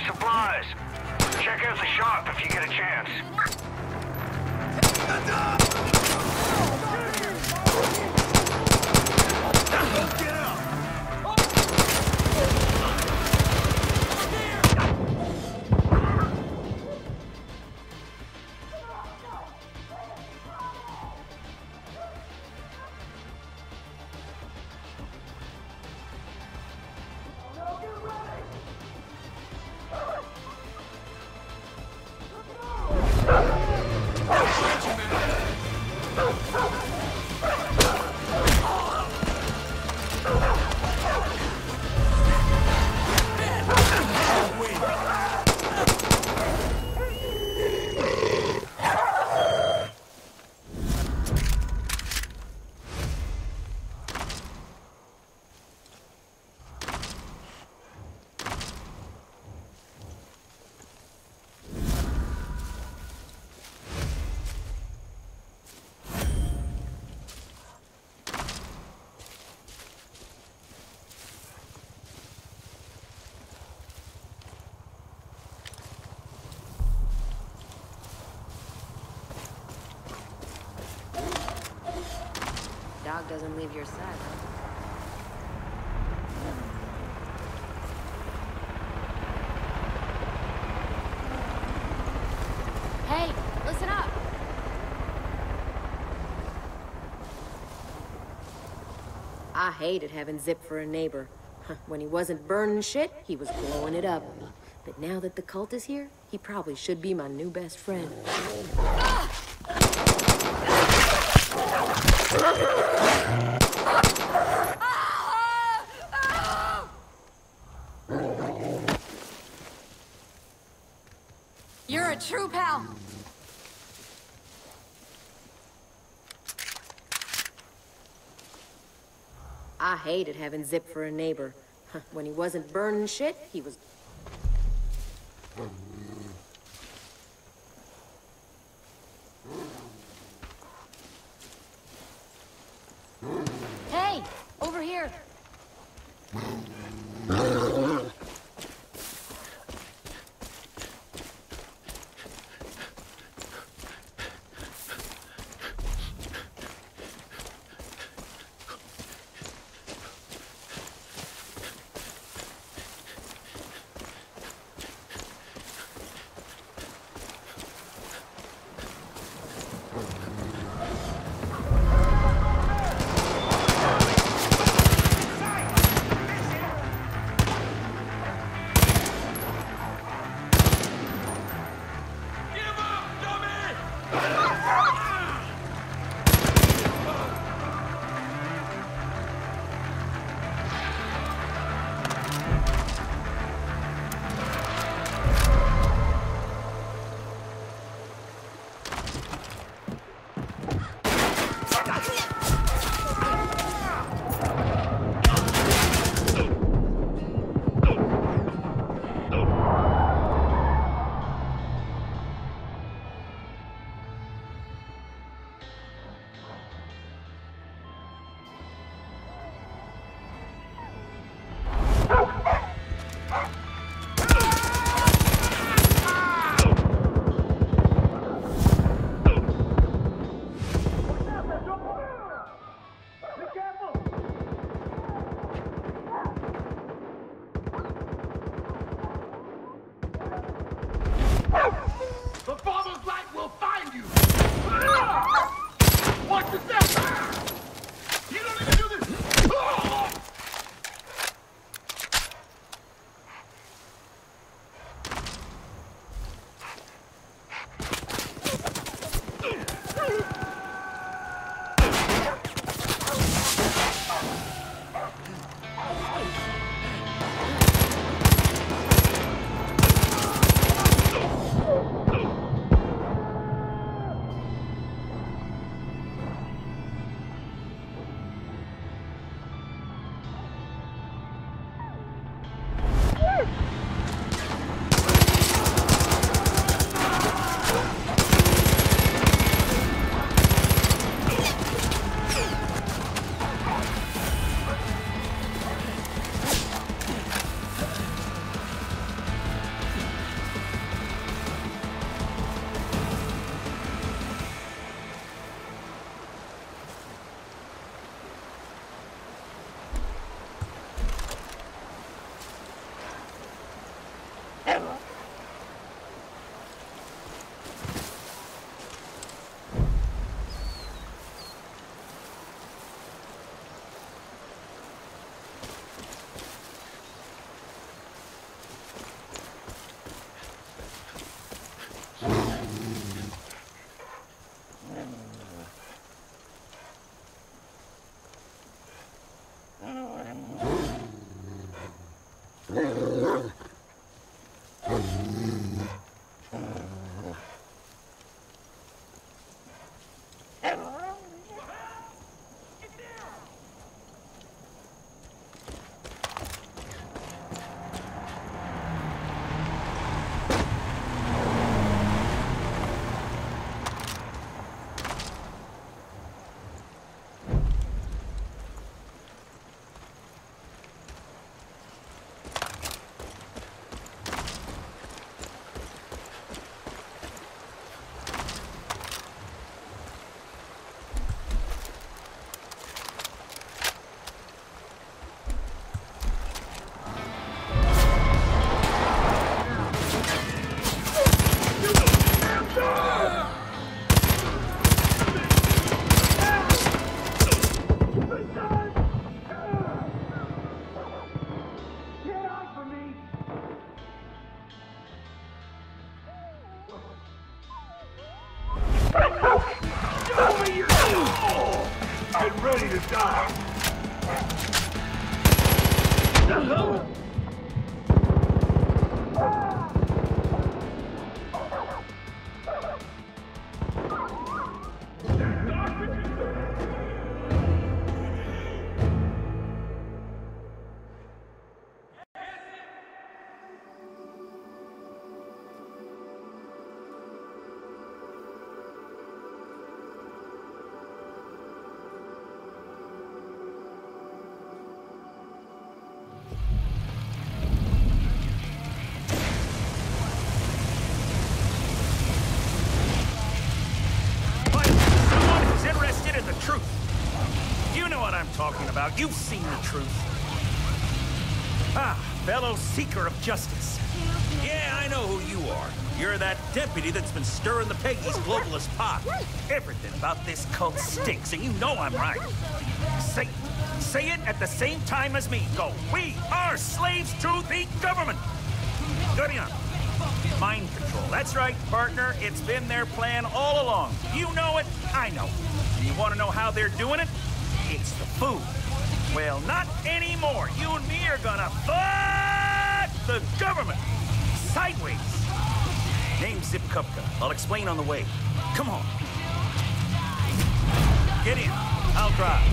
supplies. Check out the shop if you get a chance. Dog doesn't leave your side. Hey, listen up. I hated having Zip for a neighbor. When he wasn't burning shit, he was blowing it up. But now that the cult is here, he probably should be my new best friend. You're a true pal. I hated having Zip for a neighbor. When he wasn't burning shit, he was... Hey, over here. I'm ready to die. Talking about. You've seen the truth. Ah, fellow seeker of justice. Yeah, I know who you are. You're that deputy that's been stirring the Peggy's globalist pot. Everything about this cult stinks, and you know I'm right. Say it at the same time as me. Go. We are slaves to the government. Good enough. Mind control. That's right, partner. It's been their plan all along. You know it. I know. You want to know how they're doing it? It's the food. Well, not anymore. You and me are gonna fuck the government. Sideways. Name's Zip Kupka. I'll explain on the way. Come on. Get in. I'll drive.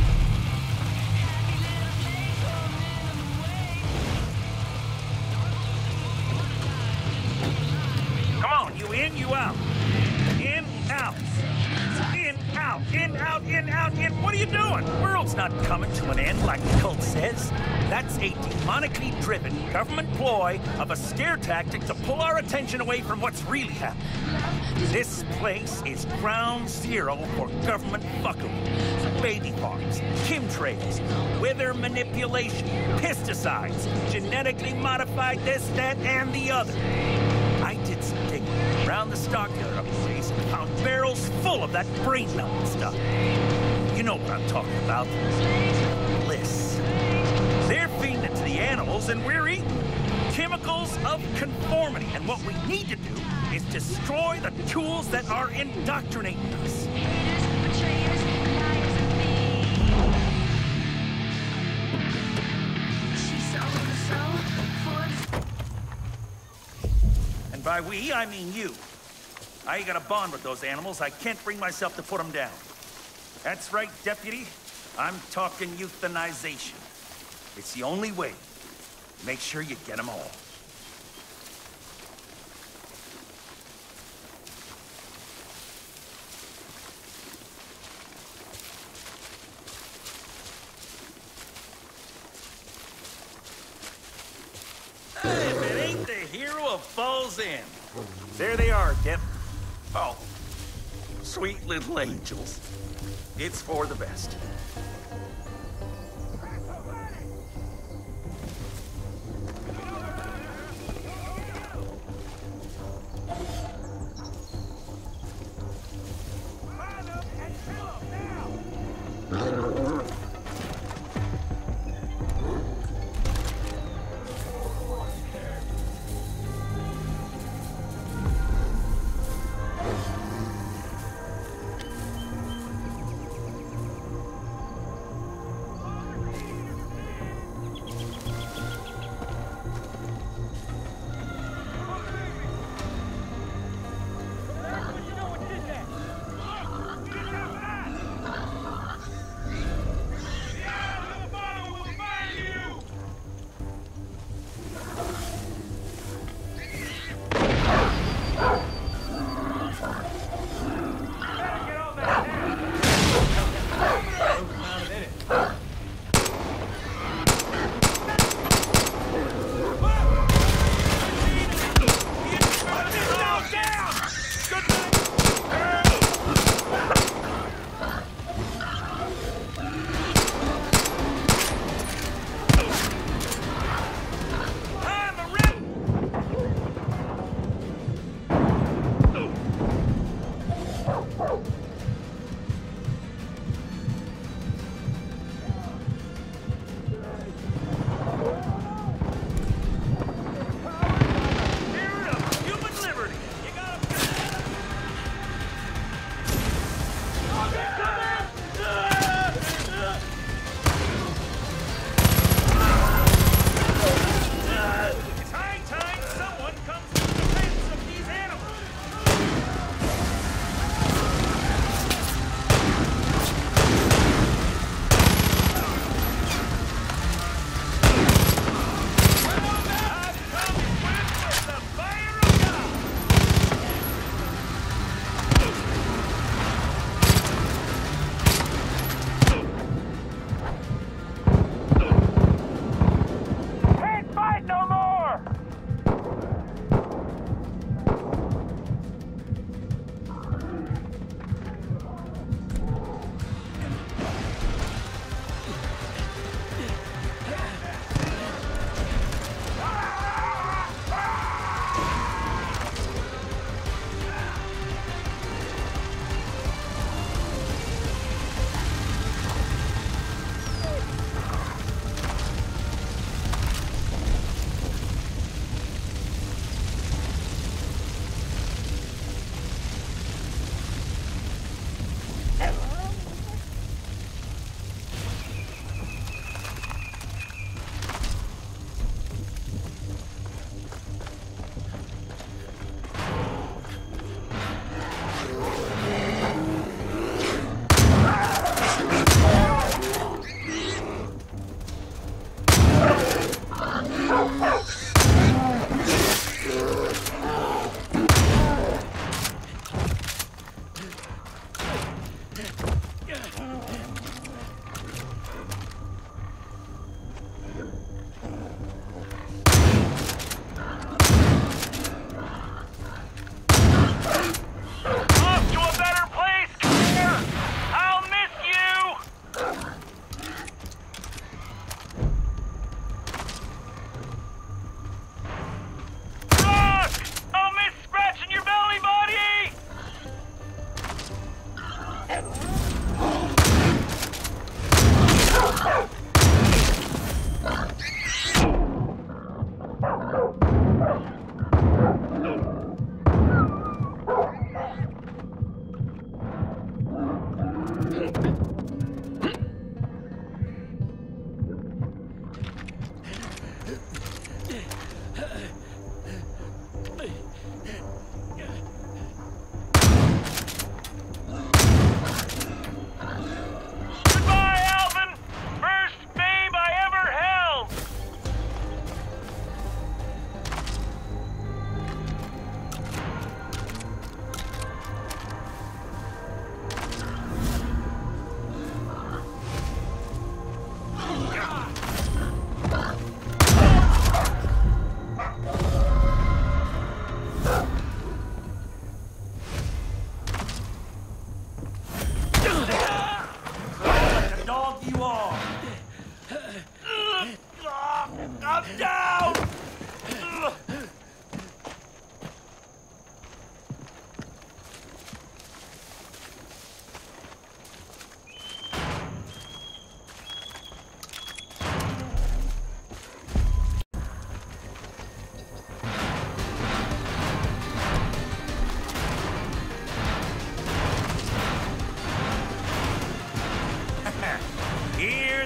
Come on, you in, you out. In, out. In, out, in, out, in, out, in. What are you doing? The world's not coming to an end like the cult says. That's a demonically driven government ploy of a scare tactic to pull our attention away from what's really happening. This place is ground zero for government fuckery. Baby farms, chemtrails, weather manipulation, pesticides, genetically modified this, that, and the other. I did some digging around the stockyard up the place and found barrels full of that brain-melting stuff. You know what I'm talking about. Bliss. They're feeding it to the animals and we're eating chemicals of conformity. And what we need to do is destroy the tools that are indoctrinating us. And by we, I mean you. I got a bond with those animals. I can't bring myself to put them down. That's right, deputy. I'm talking euthanization. It's the only way. Make sure you get them all. If it ain't the hero of Falls End. There they are, Dep. Oh, sweet little angels. It's for the best.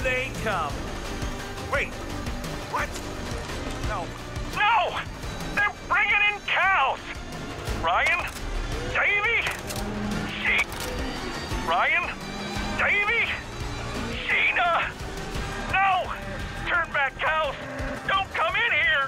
they come. Wait, what? No. No! They're bringing in cows! Ryan? Davey? Ryan? Davey? Sheena? No! Turn back, cows! Don't come in here!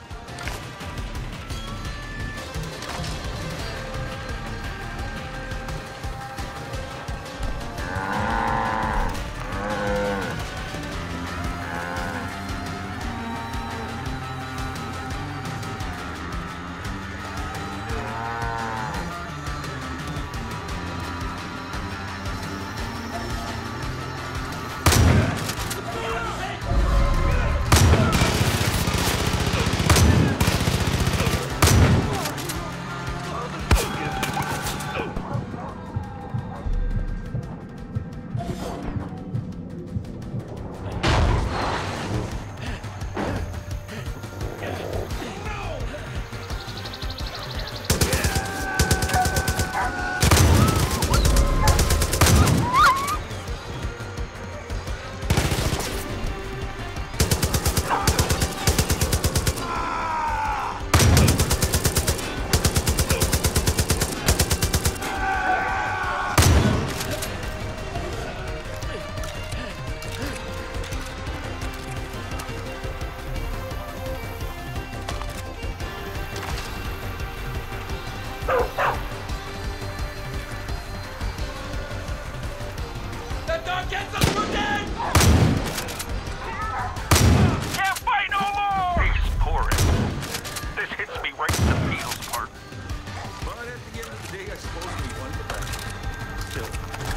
Can't fight no more! He's pouring. This hits me right in the feels part. But at the end of the day, I suppose we won the battle. Still,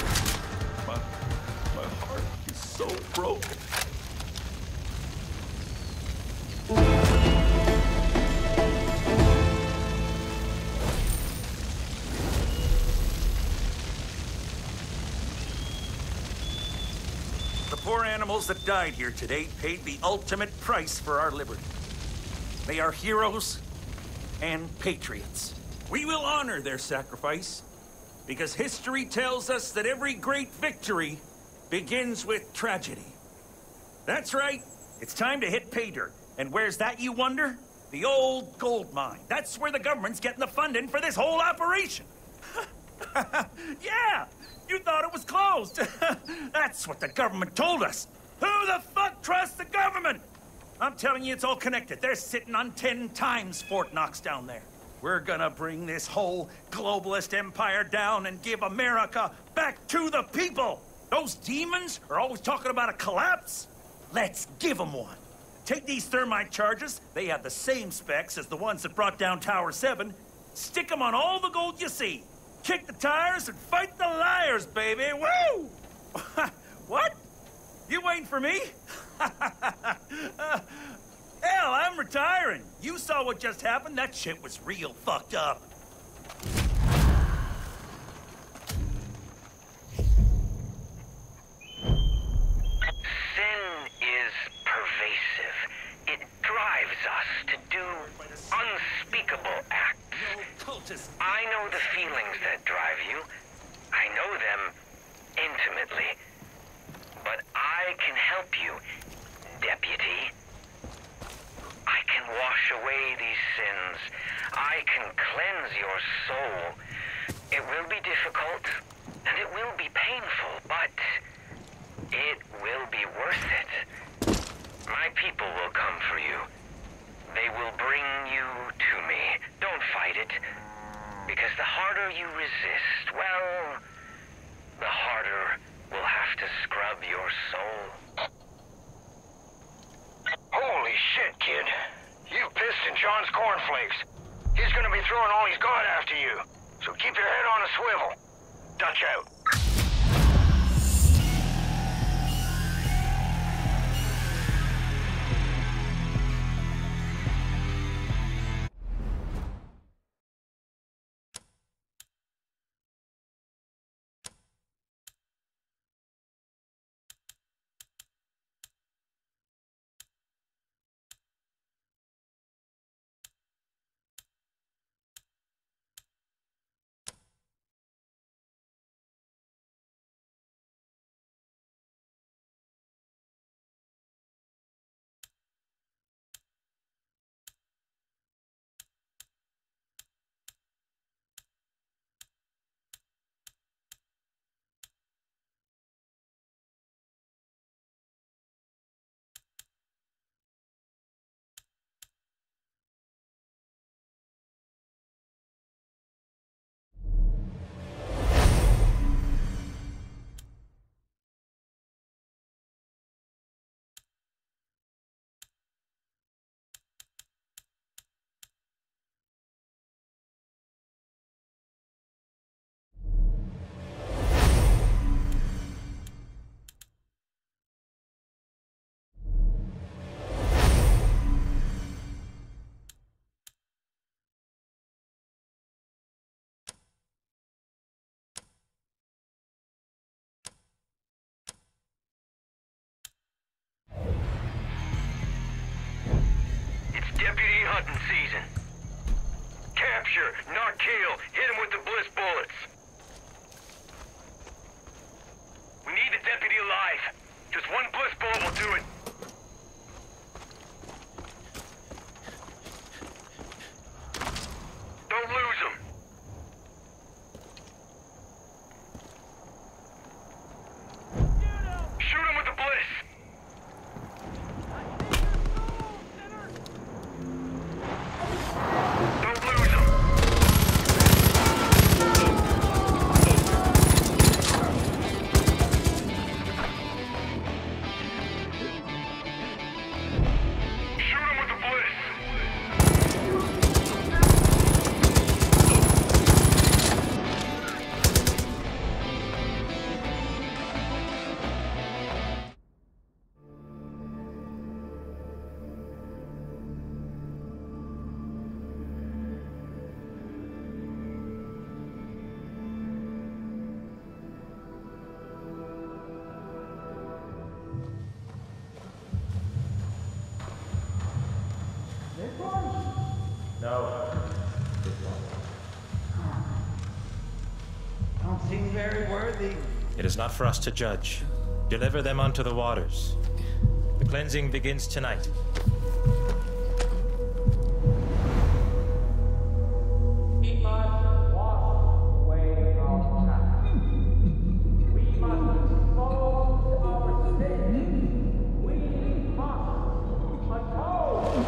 my heart is so broken. The poor animals that died here today paid the ultimate price for our liberty. They are heroes and patriots. We will honor their sacrifice, because history tells us that every great victory begins with tragedy. That's right. It's time to hit pay dirt. And where's that, you wonder? The old gold mine. That's where the government's getting the funding for this whole operation. Yeah! You thought it was closed. That's what the government told us. Who the fuck trusts the government? I'm telling you, it's all connected. They're sitting on 10 times Fort Knox down there. We're gonna bring this whole globalist empire down and give America back to the people. Those demons are always talking about a collapse. Let's give them one. Take these thermite charges. They have the same specs as the ones that brought down Tower 7. Stick them on all the gold you see. Kick the tires and fight the liars, baby. Woo! What? You waiting for me? Hell, I'm retiring. You saw what just happened. That shit was real fucked up. Sin is pervasive. It drives us to do unspeakable acts. Cultist. I know the feelings that drive you. I know them intimately. But I can help you, Deputy. I can wash away these sins. I can cleanse your soul. It will be difficult, and it will be painful, but it will be worth it. My people will come for you. They will bring you to me. Don't fight it. Because the harder you resist, well, the harder we'll have to scrub your soul. Holy shit, kid. You've pissed in John's cornflakes. He's gonna be throwing all he's got after you. So keep your head on a swivel. Dutch out. hunting season. Capture, not kill. Hit him with the bliss bullets. We need the deputy alive. Just one bliss bullet will do it. Don't lose him. Shoot him with the bliss. Don't lose him. Shoot him with the bliss. No. Don't seem very worthy. It is not for us to judge. Deliver them unto the waters. The cleansing begins tonight. We must wash away our past. We must expose our sin. We must atone.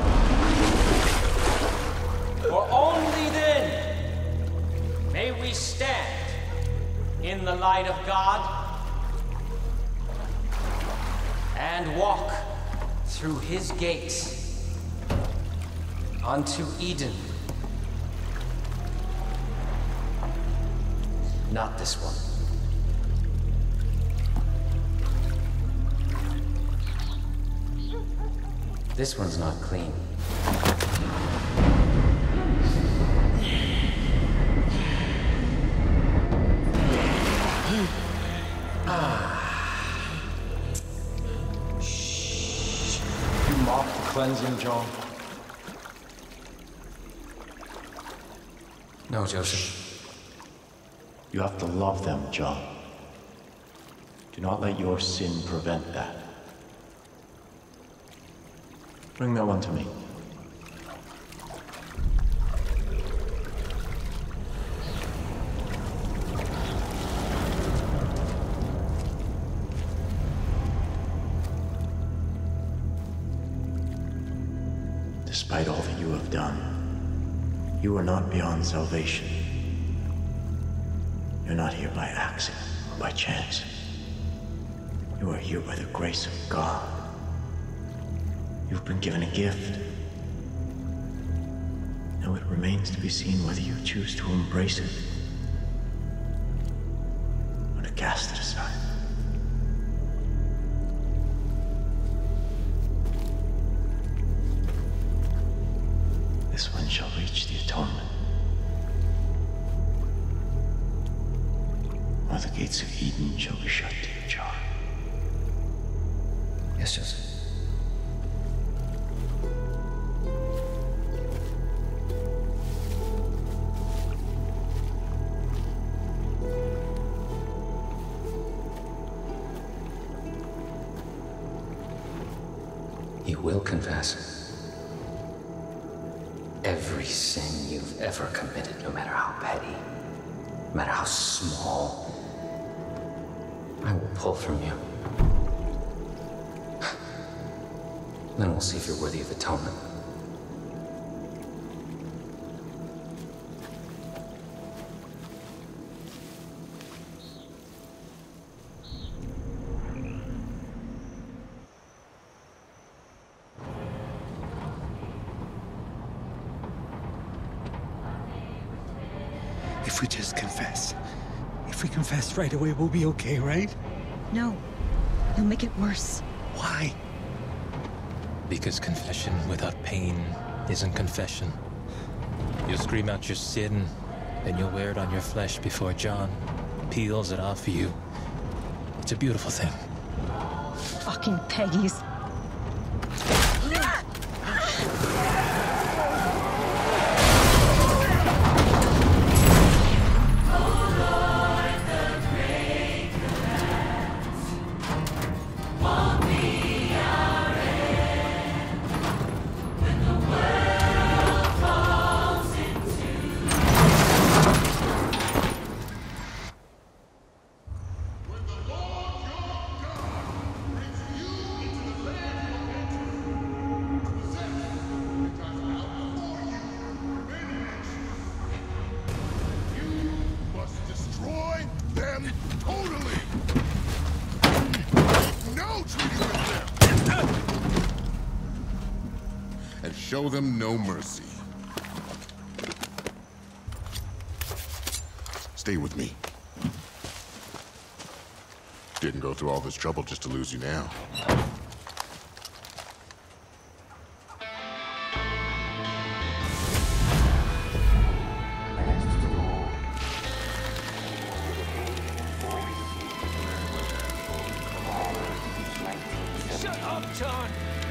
For only then may we stand in the light of God and walk through his gates unto Eden. Not this one. This one's not clean. You mock the cleansing, John? No, Joseph. You have to love them, John. Do not let your sin prevent that. Bring that one to me. Despite all that you have done, you are not beyond salvation. You're not here by accident or by chance. You are here by the grace of God. You've been given a gift. Now it remains to be seen whether you choose to embrace it or to cast it aside. This one shall reach the atonement. Or the gates of Eden shall be shut to you, John. Yes, Joseph. You will confess every sin you've ever committed, no matter how petty, no matter how small. I will pull from you. Then we'll see if you're worthy of atonement. If we just confess. If we confess right away, we'll be okay, right? No. You'll make it worse. Why? Because confession without pain isn't confession. You'll scream out your sin, then you'll wear it on your flesh before John peels it off of you. It's a beautiful thing. Fucking Peggies. show them no mercy. Stay with me. Didn't go through all this trouble just to lose you now. Shut up, John!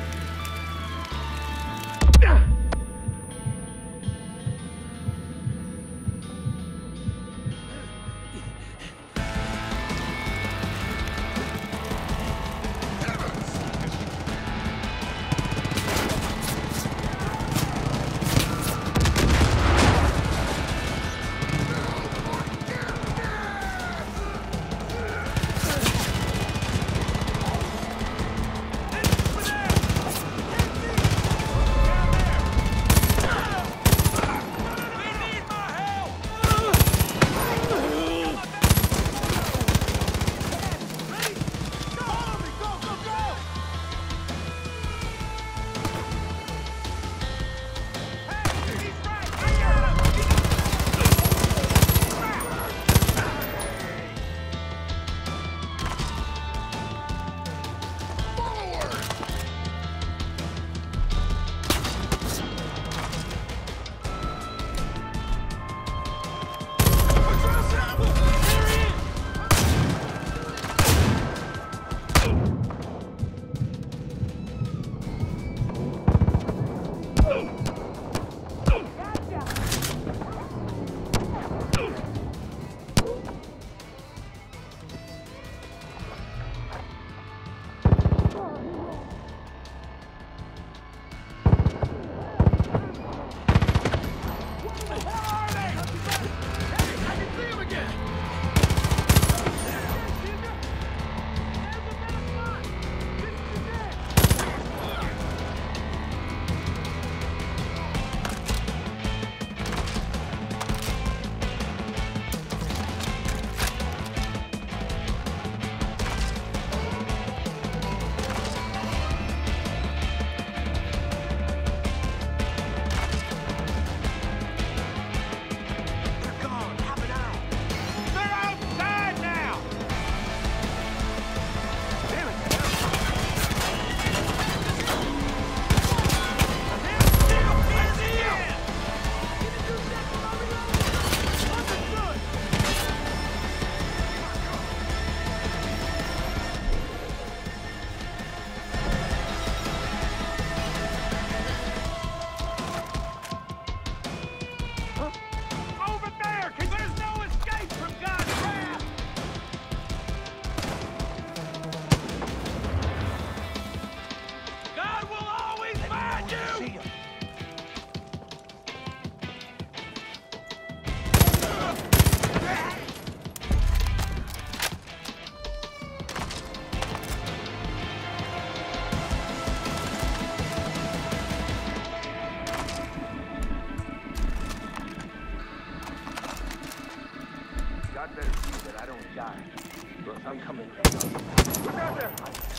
God better see that I don't die. Look, I'm coming. Look out there!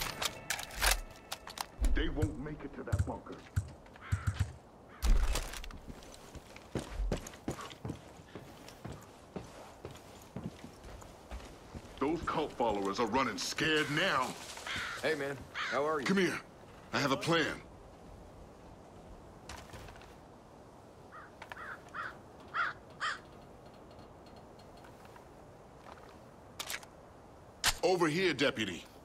They won't make it to that bunker. Those cult followers are running scared now. Hey, man. How are you? Come here. I have a plan. Over here, Deputy.